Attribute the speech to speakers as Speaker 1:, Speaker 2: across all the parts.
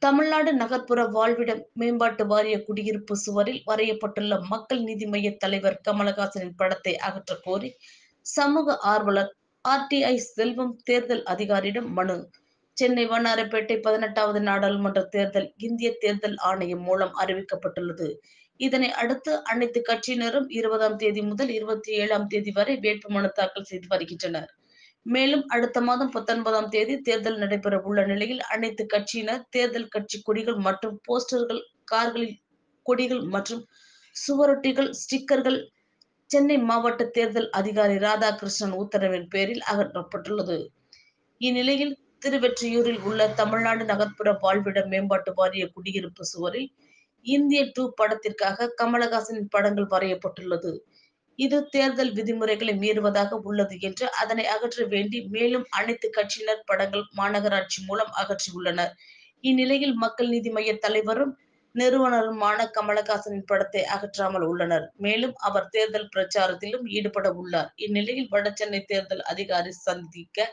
Speaker 1: தமிழ்நாடு நகர்ப்புற வாழ்விட மேம்பாட்டு வாரிய குடியிருப்பு சுவரில் வரையப்பட்டுள்ள மக்கள் நீதி மய்ய தலைவர் கமலஹாசனின் படத்தை அகற்றக் கோரி சமூக ஆர்வலர் ஆர்டிஐ செல்வம் தேர்தல் அதிகாரியிடம் மனு. சென்னை வண்ணாரப்பேட்டை 18வது நாடாளுமன்ற தேர்தல் இந்திய தேர்தல் ஆணையம் மூலம் அறிவிக்கப்பட்டுள்ளது. இதனை அடுத்து அனைத்து கட்சியினரும் 20ஆம் தேதி முதல் 27ஆம் தேதி வரை வேட்புமனு தாக்கல் செய்து வருகின்றனர். மேலும் அடுத்த மாதம் 19ஆம் தேதி தேர்தல் நடைபெற உள்ள நிலையில் அனைத்து கட்சியினர் தேர்தல் கட்சி கொடிகள் மற்றும் போஸ்டர்கள், கார்களில் கொடிகள் மற்றும் சுவரொட்டிகள், ஸ்டிக்கர்கள் சென்னை மாவட்ட தேர்தல் அதிகாரி ராதாகிருஷ்ணன் உத்தரவின் பேரில் அகற்றப்பட்டுள்ளது. இந்நிலையில் திருவெற்றியூரில் உள்ள தமிழ்நாடு நகர்ப்புற வாழ்விட மேம்பாட்டு வாரிய குடியிருப்பு சுவரில் இந்தியன் 2 படத்திற்காக கமலஹாசனின் படங்கள் வரையப்பட்டுள்ளது. இது தேர்தல் விதிமுறைகளை மீறுவதாக உள்ளது என்று அதனை அகற்ற வேண்டி மேலும் அனைத்து கட்சியினர் படங்கள் மாநகராட்சி மூலம் அகற்றியுள்ளனர். இந்நிலையில் மக்கள் நீதி மய்ய தலைவரும் நிறுவனருமான கமலஹாசனின் படத்தை அகற்றாமல் உள்ளனர். மேலும் அவர் தேர்தல் பிரச்சாரத்திலும் ஈடுபட உள்ளார். இந்நிலையில் வடசென்னை தேர்தல் அதிகாரி சந்திக்க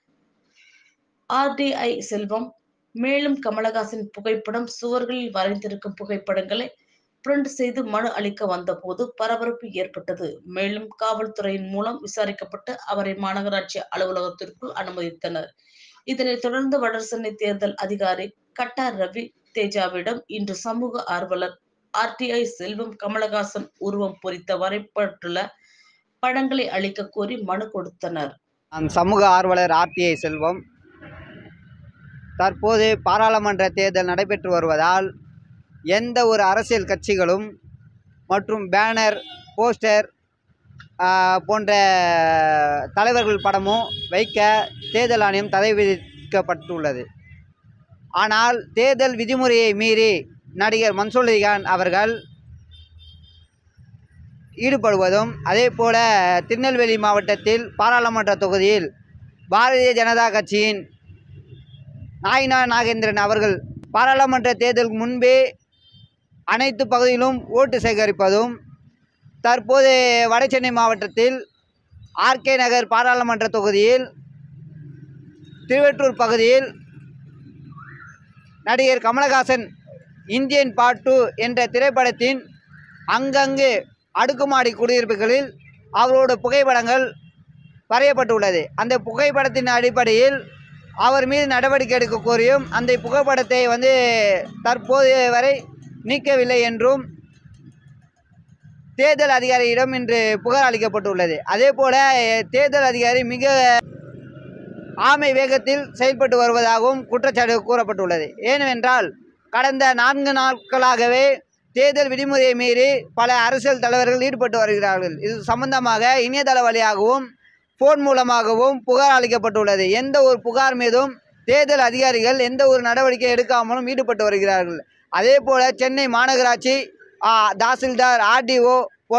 Speaker 1: ஆர்டிஐ செல்வம் மேலும் கமலஹாசன் புகைப்படம் சுவர்களில் வரைந்திருக்கும் புகைப்படங்களை பிரிண்ட் செய்து மனு அளிக்க வந்தபோது பரபரப்பு ஏற்பட்டது. மேலும் காவல்துறையின் மூலம் விசாரிக்கப்பட்டு அவரை மாநகராட்சி அலுவலகத்திற்குள் அனுமதித்தனர். இதனைத் தொடர்ந்து வடசென்னை தேர்தல் அதிகாரி கட்டா ரவி தேஜாவிடம் இன்று சமூக ஆர்வலர் ஆர்டிஐ செல்வம் கமலஹாசன் உருவம் பொறித்த வரையப்பட்டுள்ள படங்களை அளிக்க கோரி மனு கொடுத்தனர்.
Speaker 2: சமூக ஆர்வலர் ஆர்டிஐ செல்வம். தற்போது பாராளுமன்ற தேர்தல் நடைபெற்று வருவதால் எந்த ஒரு அரசியல் கட்சிகளும் மற்றும் பேனர், போஸ்டர் போன்ற தலைவர்கள் படமும் வைக்க தேர்தல் ஆணையம் தடை விதிக்கப்பட்டுள்ளது. ஆனால் தேர்தல் விதிமுறையை மீறி நடிகர் மன்சூர் அலிகான் அவர்கள் ஈடுபடுவதும், அதே போல திருநெல்வேலி மாவட்டத்தில் பாராளுமன்ற தொகுதியில் பாரதிய ஜனதா கட்சியின் நாயினா நாகேந்திரன் அவர்கள் பாராளுமன்ற தேர்தலுக்கு முன்பே அனைத்து பகுதியிலும் ஓட்டு சேகரிப்பதும், தற்போது வடசென்னை மாவட்டத்தில் ஆர்கே நகர் பாராளுமன்ற தொகுதியில் திருவெற்றூர் பகுதியில் நடிகர் கமலஹாசன் இந்தியன் பார்ட் 2 என்ற திரைப்படத்தின் அங்கங்கு அடுக்குமாடி குடியிருப்புகளில் அவரோட புகைப்படங்கள் வரையப்பட்டுள்ளது. அந்த புகைப்படத்தின் அடிப்படையில் அவர் மீது நடவடிக்கை எடுக்க கோரியும் அந்த புகைப்படத்தை தற்போது வரை நீக்கவில்லை என்றும் தேர்தல் அதிகாரியிடம் இன்று புகார் அளிக்கப்பட்டுள்ளது. அதே போல தேர்தல் அதிகாரி மிக ஆமை வேகத்தில் செயல்பட்டு வருவதாகவும் குற்றச்சாட்டு கூறப்பட்டுள்ளது. ஏனென்றால் கடந்த 4 நாட்களாகவே தேர்தல் விதிமுறையை மீறி பல அரசியல் தலைவர்கள் ஈடுபட்டு வருகிறார்கள். இது சம்பந்தமாக இணையதள வழியாகவும் போன் மூலமாகவும் புகார் அளிக்கப்பட்டுள்ளது. எந்த ஒரு புகார் மீதும் தேர்தல் அதிகாரிகள் எந்த ஒரு நடவடிக்கை எடுக்காமலும் ஈடுபட்டு வருகிறார்கள். அதே போல சென்னை மாநகராட்சி தாசில்தார், ஆர்டிஓ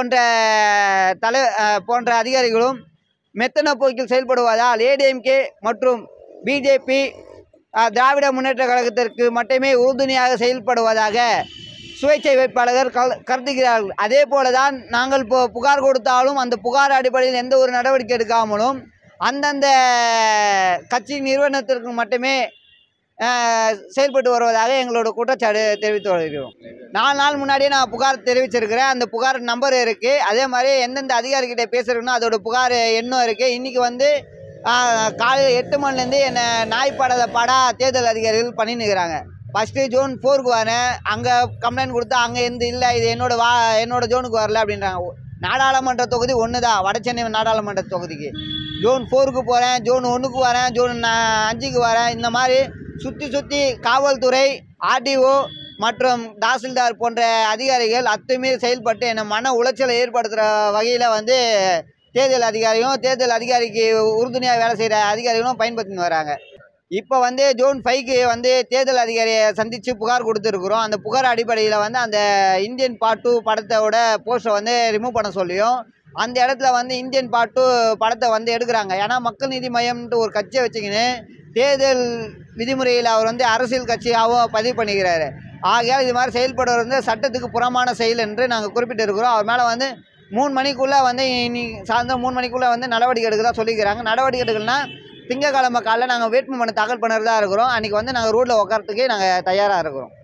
Speaker 2: போன்ற அதிகாரிகளும் மெத்தன போக்கில் செயல்படுவதால் ஏடிஎம்கே மற்றும் பிஜேபி திராவிட முன்னேற்ற கழகத்திற்கு மட்டுமே உறுதுணையாக செயல்படுவதாக சுயேட்சை வேட்பாளர்கள் கருதுகிறார்கள். அதே போல தான் நாங்கள் புகார் கொடுத்தாலும் அந்த புகார் அடிப்படையில் எந்த ஒரு நடவடிக்கை எடுக்காமலும் அந்தந்த கட்சி நிறுவனத்திற்கு மட்டுமே செயல்பட்டு வருவதாக எங்களோட குற்றச்சாட்டு தெரிவித்து வருகிறோம். 4 நாள் முன்னாடியே நான் புகார் தெரிவிச்சிருக்கிறேன். அந்த புகார் நம்பர் இருக்குது. அதே மாதிரி எந்தெந்த அதிகாரிகிட்ட பேசுகிறோன்னா அதோட புகார் எண்ணும் இருக்குது. இன்றைக்கி காலையில் 8 மணிலேருந்து என்னை நாய்ப்பாடாத தேர்தல் அதிகாரிகள் பண்ணின்னுக்கிறாங்க. ஃபஸ்ட்டு ஜோன் 4க்கு வரேன், அங்கே கம்ப்ளைண்ட் கொடுத்தா அங்கே இல்லை, இது என்னோட ஜோனுக்கு வரல அப்படின்றாங்க. நாடாளுமன்ற தொகுதி ஒன்று தான், வடசென்னை நாடாளுமன்ற தொகுதிக்கு. ஜோன் 4க்கு போகிறேன், ஜோன் 1க்கு வரேன், ஜோன் 5க்கு வரேன். இந்த மாதிரி சுற்றி காவல்துறை, ஆர்டிஓ மற்றும் தாசில்தார் போன்ற அதிகாரிகள் அத்துமீறி செயல்பட்டு என்னை மன உளைச்சலை ஏற்படுத்துகிற வகையில் தேர்தல் அதிகாரியும் தேர்தல் அதிகாரிக்கு உறுதுணையாக வேலை செய்கிற அதிகாரிகளும் பயன்படுத்தின்னு வராங்க. இப்போ ஜோன் 5க்கு தேர்தல் அதிகாரியை சந்தித்து புகார் கொடுத்துருக்குறோம். அந்த புகார் அடிப்படையில் அந்த இந்தியன் பார்ட் 2 படத்தோட போஸ்டரை ரிமூவ் பண்ண சொல்லியும் அந்த இடத்துல இந்தியன் பார்ட் 2 படத்தை எடுக்கிறாங்க. ஏன்னா மக்கள் நீதி மையம்ன்ட்டு ஒரு கட்சியை வச்சுக்கின்னு தேர்தல் விதிமுறையில் அவர் அரசியல் கட்சியாகவும் பதிவு பண்ணிக்கிறாரு. ஆகையால் இது மாதிரி செயல்படுவது சட்டத்துக்கு புறமான செயல் என்று நாங்கள் குறிப்பிட்டிருக்கிறோம். அவர் மேலே 3 மணிக்குள்ளே இன்னைக்கு சாயந்தரம் 3 மணிக்குள்ளே நடவடிக்கை எடுக்கிறதா சொல்லிக்கிறாங்க. நடவடிக்கை எடுக்கலைன்னா திங்கக்கிழமை காலைல நாங்கள் வேட்புமனு தாக்கல் பண்ணுறதா இருக்கிறோம். அன்றைக்கி வந்து நாங்கள் ரோட்டில் உட்காரத்துக்கே நாங்கள் தயாராக இருக்கிறோம்.